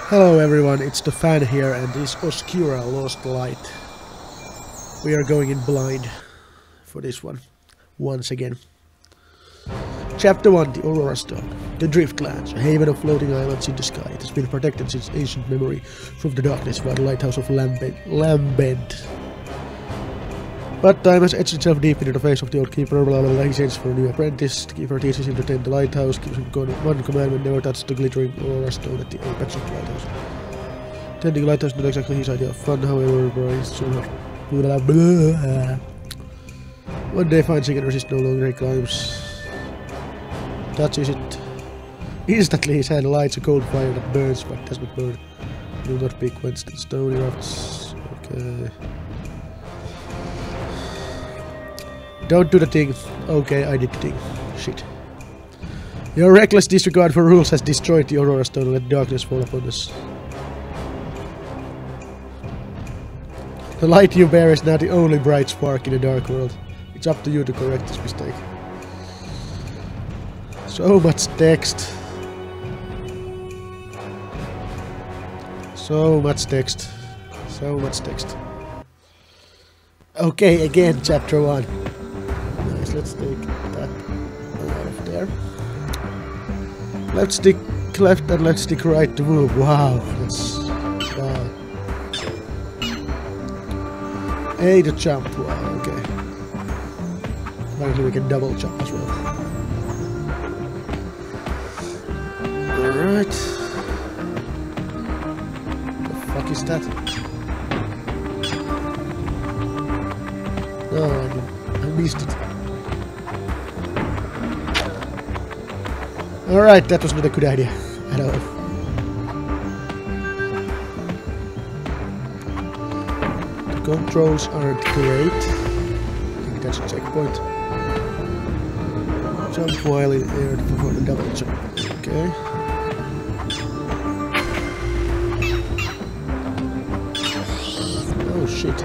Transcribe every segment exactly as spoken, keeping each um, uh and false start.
Hello everyone, it's the fan here and this Oscura Lost Light. We are going in blind for this one, once again. Chapter one, the Aurora Stone. The Driftlands, a haven of floating islands in the sky. It has been protected since ancient memory from the darkness by the lighthouse of Lambent. Lambent. But time has etched itself deep into the face of the old keeper. Blah, blah, blah. He sends for a new apprentice. The keeper teaches him to tend the lighthouse, gives him one commandment: never touch the glittering Aurora Stone at the apex of the lighthouse. Tending the lighthouse is not exactly his idea of fun, however, but he's soon enough. Blah, blah. One day finds he can resist no longer, he climbs. Touches it. Instantly his hand lights a cold fire that burns but does not burn. Will not be quenched in stone erupts. Okay. Don't do the thing. Okay, I did the thing. Shit. Your reckless disregard for rules has destroyed the Aurora Stone and let darkness fall upon us. The light you bear is now the only bright spark in a dark world. It's up to you to correct this mistake. So much text. So much text. So much text. Okay, again, chapter one. Nice, let's take that out of there. Left stick left and left stick right to move. Wow, that's... wow. A to jump, wow, okay. Apparently we can double jump as well. Alright. The fuck is that? No, I, didn't. I missed it. Alright, that was not a good idea at all. The controls aren't great. I think that's a checkpoint. Jump while in air to perform a double jump. Okay. Oh shit.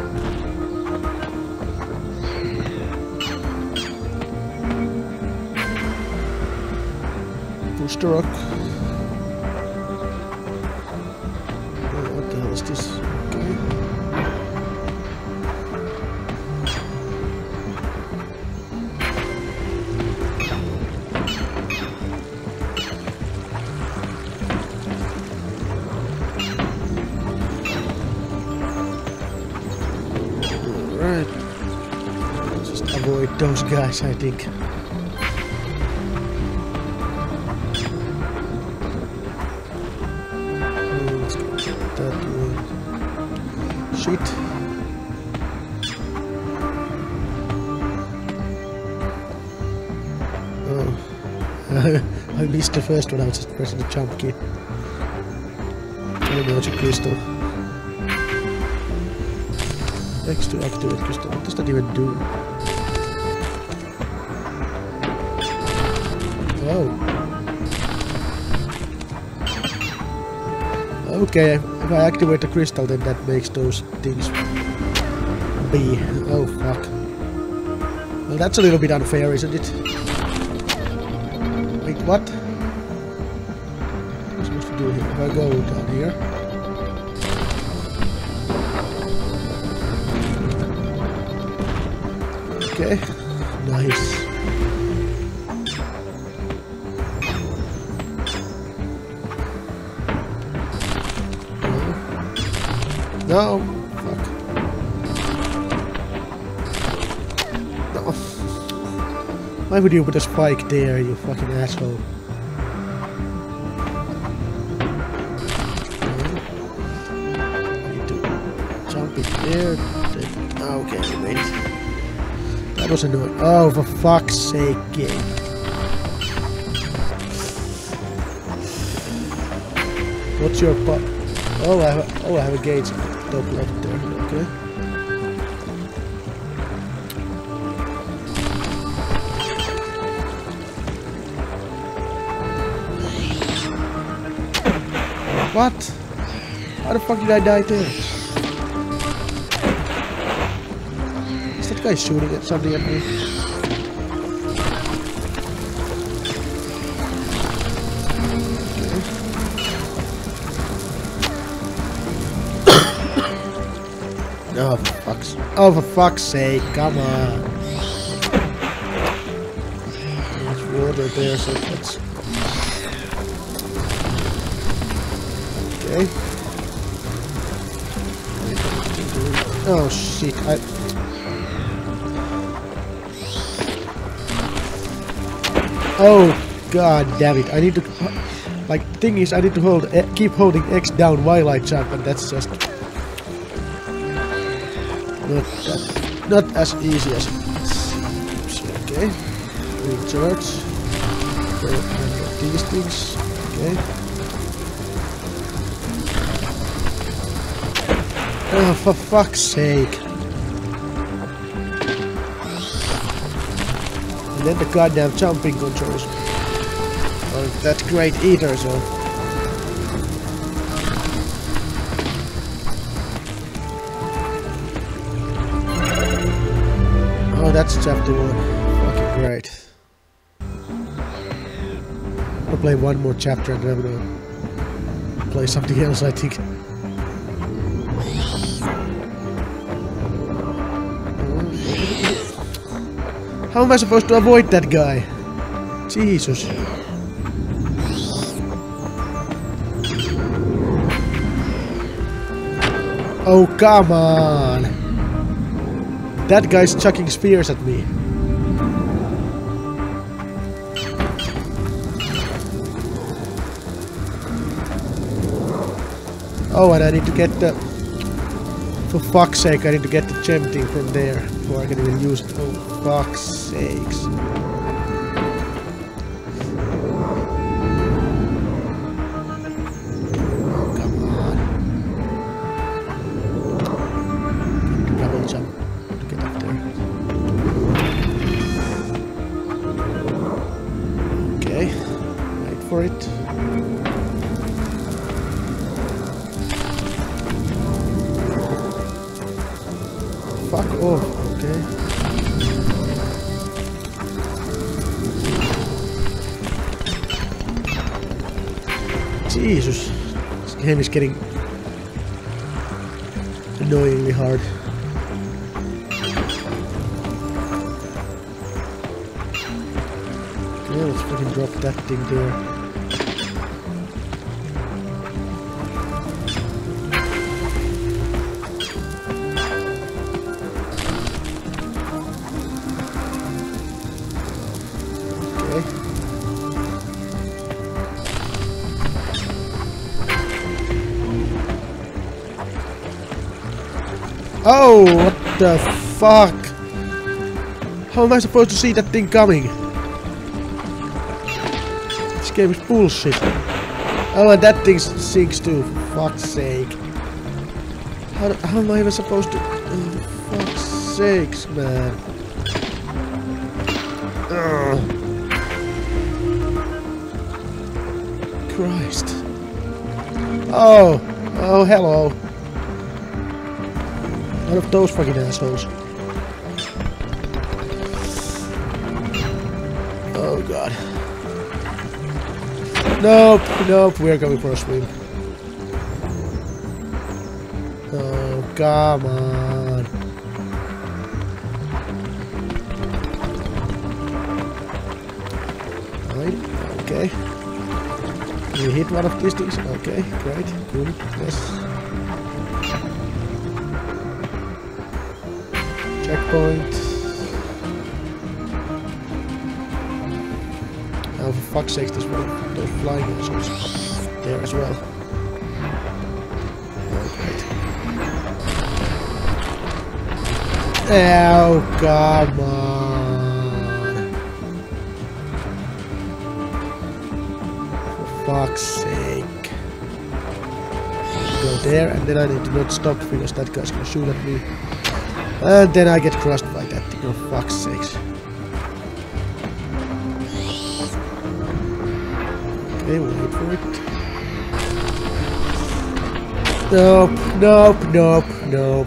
Push the rock. Oh, what the hell is this? Okay. Alright. Just avoid those guys, I think. Shit. Oh. I missed the first one, I was just pressing the jump key. Energy crystal. X to activate crystal. What does that even do? Oh. Okay, if I activate the crystal, then that makes those things be. Oh fuck. Well, that's a little bit unfair, isn't it? Wait, what? What am I supposed to do here? If I go down here. Okay, nice. No, fuck. No. Why would you put a spike there, you fucking asshole? I need to jump it there. Okay, I made it. That was annoying. Oh, for fuck's sake, game. What's your butt? Oh, I have a, oh, I have a gauge. Top left there, okay. What? How the fuck did I die there? Is that guy shooting at something at me? Okay. Oh, for fuck's, oh, for fuck's sake, come on. There's water there, so let's... Okay. Oh, shit, I... Oh, god damn it, I need to... Like, the thing is, I need to hold, keep holding X down while I jump, and that's just... Not that, not as easy as it seems. Okay. Recharge. Okay, handle these things. Okay. Oh, for fuck's sake. And then the goddamn jumping controls. Oh, that's great either, so. Oh, that's chapter one. Fucking great. I'll play one more chapter and then I'm gonna play something else, I think. How am I supposed to avoid that guy? Jesus. Oh, come on. That guy's chucking spears at me. Oh, and I need to get the... For fuck's sake, I need to get the gem thing from there before I can even use it. Oh, fuck's sakes. Oh, come on. Double jump to get up there. Okay, wait for it. Fuck off, okay. Jesus, this game is getting annoyingly hard. Okay, let's fucking drop that thing there. Oh, what the fuck? How am I supposed to see that thing coming? This game is bullshit. Oh, and that thing sinks too, for fuck's sake. How, how am I even supposed to... Oh, for fuck's sakes, man. Ugh. Christ. Oh, oh, hello. One of those fucking assholes. Oh god. Nope, nope, we're going for a swim. Oh, come on. Fine, okay. Can we hit one of these things? Okay, great, good, yes. Checkpoint. Oh, for fuck's sake, there's one of those flying assholes there as well. Oh, great. Oh, come on. For fuck's sake. Go there, and then I need to not stop because that guy's gonna shoot at me. And then I get crushed by that thing, oh fuck's sakes. Okay, we'll wait for it. Nope, nope, nope, nope.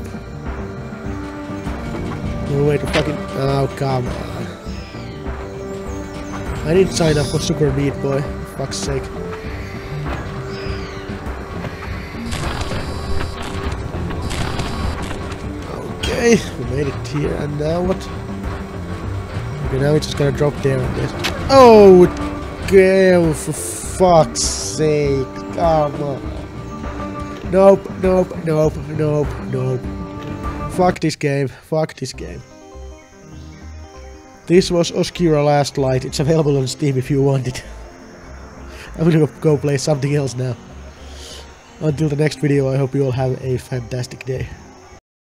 We'll wait for fucking... Oh, come on. I didn't sign up for Super Meat Boy, for fuck's sake. Okay, we made it here, and now what? Okay, now it's just gonna drop there and this. Oh, okay, for fuck's sake, come on. Nope, nope, nope, nope, nope. Fuck this game, fuck this game. This was Oscura Last Light. It's available on Steam if you want it. I'm gonna go play something else now. Until the next video, I hope you all have a fantastic day.